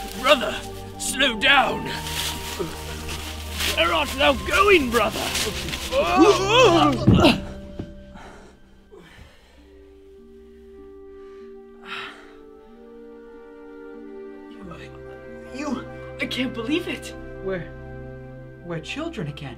Brother, slow down. Where art thou going, brother? I can't believe it. We're children again.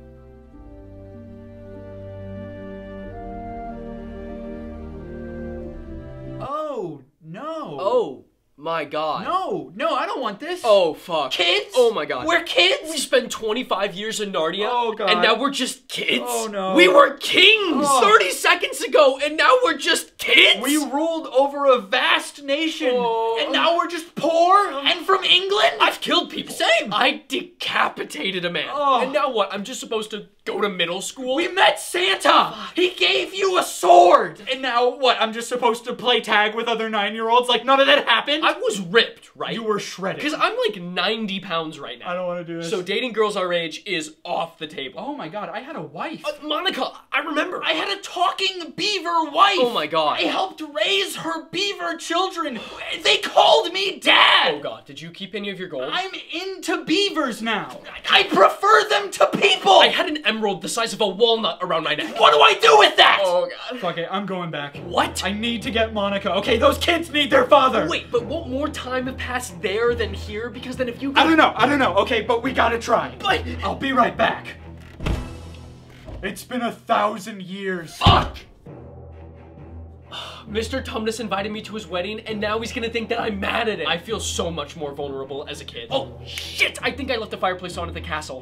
Oh, no. Oh my god. No, I don't want this. Oh fuck. Kids? Oh my god. We're kids? We spent 25 years in Narnia. Oh, God. And now we're just kids? Oh, no. We were kings Oh. 30 seconds ago and now we're just kids? We ruled over a vast nation, Oh. and now we're just poor and from England? I've killed people. Same. I decapitated a man. Oh. And now what? I'm just supposed to go to middle school? We met Santa! He gave you a sword! And now what, I'm just supposed to play tag with other 9-year-olds like none of that happened? I was ripped, right? You were shredded. Because I'm like 90 pounds right now. I don't want to do this. So dating girls our age is off the table. Oh my god, I had a wife. Monica, I remember. I had a talking beaver wife! Oh my god. I helped raise her beaver children! They called me dad! Oh god, did you keep any of your gold? I'm into beavers now! I prefer them to people! I had an emerald the size of a walnut around my neck. What do I do with that? Oh god. Fuck it, I'm going back. What? I need to get Monica. Okay, those kids need their father! Wait, but won't more time have passed there than here? Because then if you I don't know. Okay, but we gotta try. But I'll be right back. It's been 1,000 years. fuck! Mr. Tumnus invited me to his wedding, and now he's gonna think that I'm mad at him. I feel so much more vulnerable as a kid. Oh, shit! I think I left the fireplace on at the castle.